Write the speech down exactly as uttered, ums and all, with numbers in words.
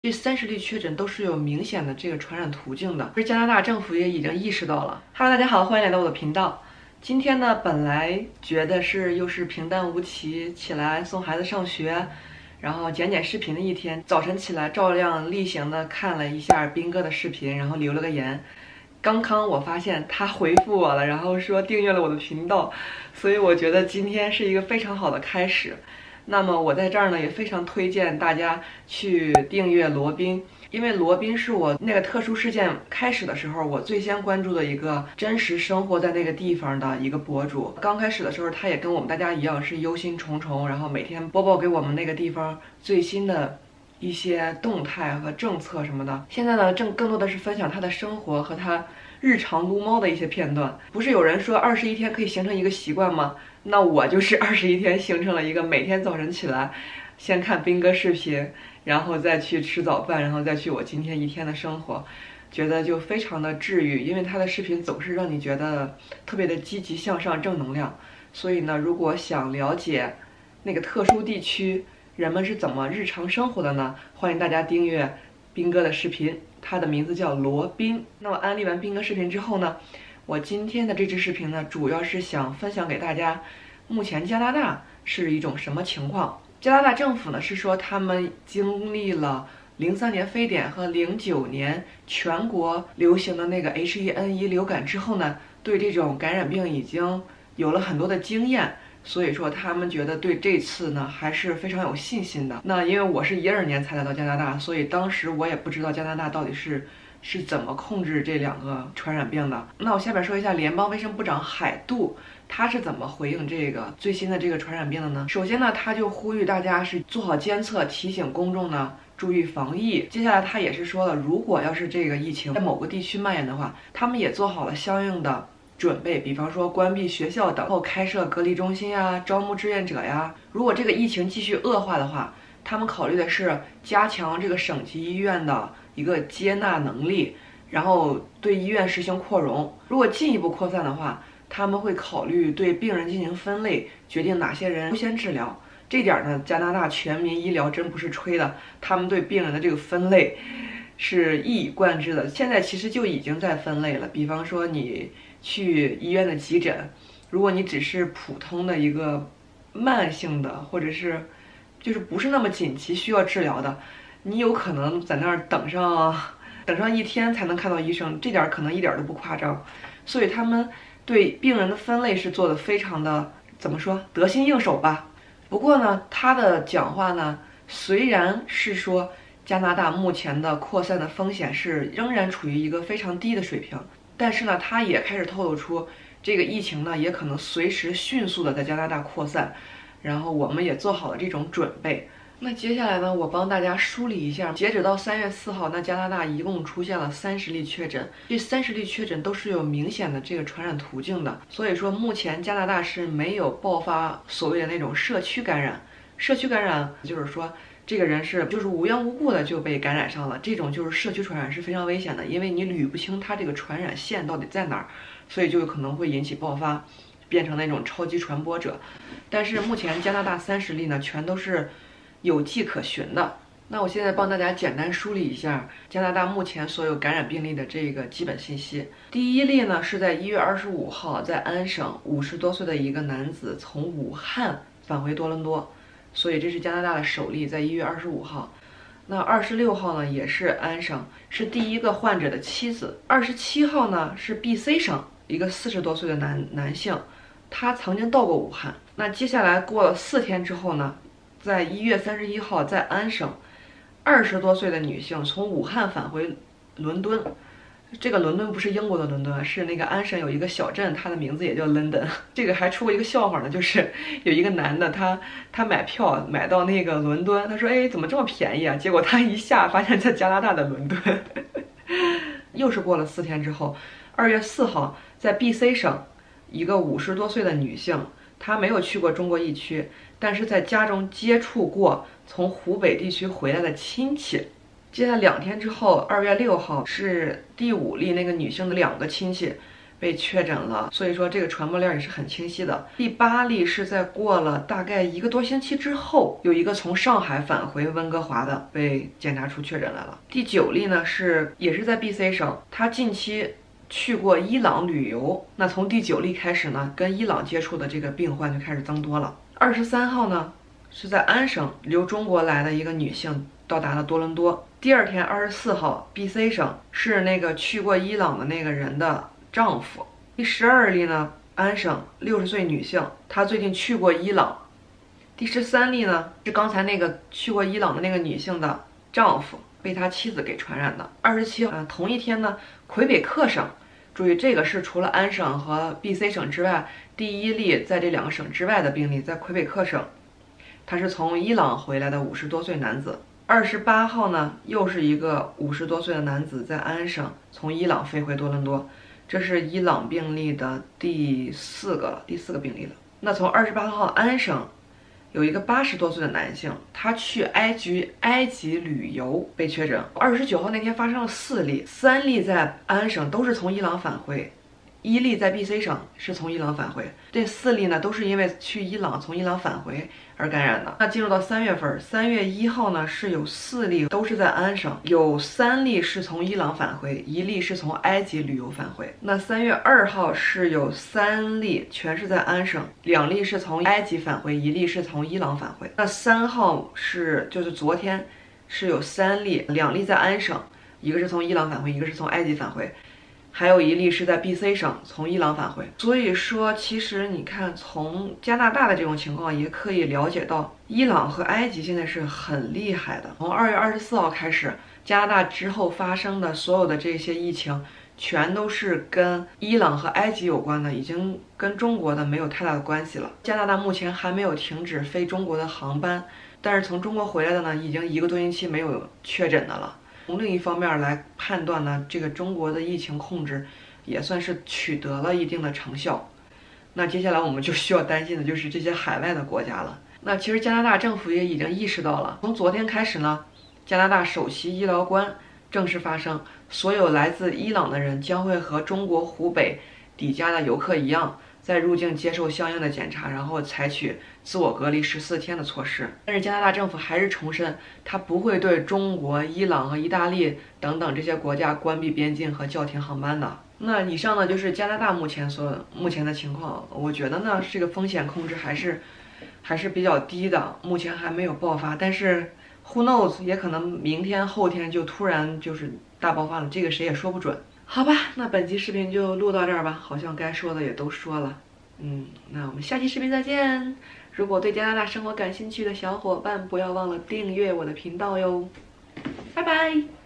这三十例确诊都是有明显的这个传染途径的，而加拿大政府也已经意识到了。Hello， 大家好，欢迎来到我的频道。今天呢，本来觉得是又是平淡无奇，起来送孩子上学，然后剪剪视频的一天。早晨起来照样例行的看了一下斌哥的视频，然后留了个言。刚刚我发现他回复我了，然后说订阅了我的频道，所以我觉得今天是一个非常好的开始。那么我在这儿呢也非常推荐大家去订阅罗宾，因为罗宾是我那个特殊事件开始的时候我最先关注的一个真实生活在那个地方的一个博主。刚开始的时候他也跟我们大家一样是忧心忡忡，然后每天播报给我们那个地方最新的一些动态和政策什么的。现在呢正更多的是分享他的生活和他日常撸猫的一些片段。不是有人说二十一天可以形成一个习惯吗？那我就是二十一天形成了一个每天早晨起来先看斌哥视频，然后再去吃早饭，然后再去我今天一天的生活，觉得就非常的治愈。因为他的视频总是让你觉得特别的积极向上正能量。所以呢，如果想了解那个特殊地区人们是怎么日常生活的呢，欢迎大家订阅斌哥的视频，他的名字叫罗宾。那我安利完斌哥视频之后呢，我今天的这支视频呢，主要是想分享给大家，目前加拿大是一种什么情况。加拿大政府呢是说，他们经历了零三年非典和零九年全国流行的那个 H 一 N 一 流感之后呢，对这种感染病已经有了很多的经验，所以说他们觉得对这次呢还是非常有信心的。那因为我是一二年才来到加拿大，所以当时我也不知道加拿大到底是是怎么控制这两个传染病的。那我下面说一下联邦卫生部长海杜他是怎么回应这个最新的这个传染病的呢？首先呢，他就呼吁大家是做好监测，提醒公众呢注意防疫。接下来他也是说了，如果要是这个疫情在某个地区蔓延的话，他们也做好了相应的准备，比方说关闭学校等，后开设隔离中心呀，招募志愿者呀。如果这个疫情继续恶化的话，他们考虑的是加强这个省级医院的一个接纳能力，然后对医院实行扩容。如果进一步扩散的话，他们会考虑对病人进行分类，决定哪些人优先治疗。这点呢，加拿大全民医疗真不是吹的，他们对病人的这个分类是一以贯之的。现在其实就已经在分类了，比方说你去医院的急诊，如果你只是普通的一个慢性的，或者是就是不是那么紧急需要治疗的，你有可能在那儿等上等上一天才能看到医生，这点可能一点都不夸张。所以他们对病人的分类是做的非常的怎么说得心应手吧。不过呢，他的讲话呢，虽然是说加拿大目前的扩散的风险是仍然处于一个非常低的水平，但是呢，他也开始透露出这个疫情呢也可能随时迅速的在加拿大扩散，然后我们也做好了这种准备。那接下来呢，我帮大家梳理一下，截止到三月四号，那加拿大一共出现了三十例确诊，这三十例确诊都是有明显的这个传染途径的，所以说目前加拿大是没有爆发所谓的那种社区感染。社区感染就是说这个人是就是无缘无故的就被感染上了，这种就是社区传染是非常危险的，因为你捋不清它这个传染线到底在哪儿，所以就有可能会引起爆发，变成那种超级传播者。但是目前加拿大三十例呢，全都是有迹可循的。那我现在帮大家简单梳理一下加拿大目前所有感染病例的这个基本信息。第一例呢是在一月二十五号，在安省五十多岁的一个男子从武汉返回多伦多，所以这是加拿大的首例，在一月二十五号。那二十六号呢也是安省，是第一个患者的妻子。二十七号呢是 B C 省一个四十多岁的男男性，他曾经到过武汉。那接下来过了四天之后呢，在一月三十一号，在安省，二十多岁的女性从武汉返回伦敦。这个伦敦不是英国的伦敦，是那个安省有一个小镇，它的名字也叫 London。这个还出过一个笑话呢，就是有一个男的，他他买票买到那个伦敦，他说：“哎，怎么这么便宜啊？”结果他一下发现在加拿大的伦敦。又是过了四天之后，二月四号，在 B C 省，一个五十多岁的女性。他没有去过中国疫区，但是在家中接触过从湖北地区回来的亲戚。接下来两天之后，二月六号是第五例那个女性的两个亲戚， 被确诊了，所以说这个传播链也是很清晰的。第八例是在过了大概一个多星期之后，有一个从上海返回温哥华的被检查出确诊来了。第九例呢是也是在 B C 省，他近期去过伊朗旅游，那从第九例开始呢，跟伊朗接触的这个病患就开始增多了。二十三号呢是在安省由中国来的一个女性到达了多伦多。第二天二十四号 B C 省是那个去过伊朗的那个人的丈夫。第十二例呢，安省六十岁女性，她最近去过伊朗。第十三例呢是刚才那个去过伊朗的那个女性的丈夫被他妻子给传染的。二十七号、呃、同一天呢，魁北克省，注意这个是除了安省和 B C 省之外第一例在这两个省之外的病例，在魁北克省，他是从伊朗回来的五十多岁男子。二十八号呢，又是一个五十多岁的男子在安省从伊朗飞回多伦多，这是伊朗病例的第四个了，第四个病例了。那从二十八号安省有一个八十多岁的男性，他去埃及埃及旅游被确诊。二十九号那天发生了四例，三例在安省都是从伊朗返回，一例在 B C 省是从伊朗返回，这四例呢都是因为去伊朗从伊朗返回而感染的。那进入到三月份，三月一号呢是有四例都是在安省，有三例是从伊朗返回，一例是从埃及旅游返回。那三月二号是有三例全是在安省，两例是从埃及返回，一例是从伊朗返回。那三号是就是昨天是有三例，两例在安省，一个是从伊朗返回，一个是从埃及返回。还有一例是在 B C 省从伊朗返回。所以说其实你看从加拿大的这种情况也可以了解到，伊朗和埃及现在是很厉害的。从二月二十四号开始，加拿大之后发生的所有的这些疫情全都是跟伊朗和埃及有关的，已经跟中国的没有太大的关系了。加拿大目前还没有停止飞中国的航班，但是从中国回来的呢，已经一个多星期没有确诊的了。从另一方面来判断呢，这个中国的疫情控制也算是取得了一定的成效。那接下来我们就需要担心的就是这些海外的国家了。那其实加拿大政府也已经意识到了，从昨天开始呢，加拿大首席医疗官正式发声，所有来自伊朗的人将会和中国湖北抵家的游客一样，在入境接受相应的检查，然后采取自我隔离十四天的措施。但是加拿大政府还是重申，它不会对中国、伊朗和意大利等等这些国家关闭边境和叫停航班的。那以上呢就是加拿大目前所目前的情况。我觉得呢，这个风险控制还是还是比较低的，目前还没有爆发。但是 who knows， 也可能明天后天就突然就是大爆发了，这个谁也说不准。好吧，那本期视频就录到这儿吧，好像该说的也都说了。嗯，那我们下期视频再见。如果对加拿大生活感兴趣的小伙伴，不要忘了订阅我的频道哟。拜拜。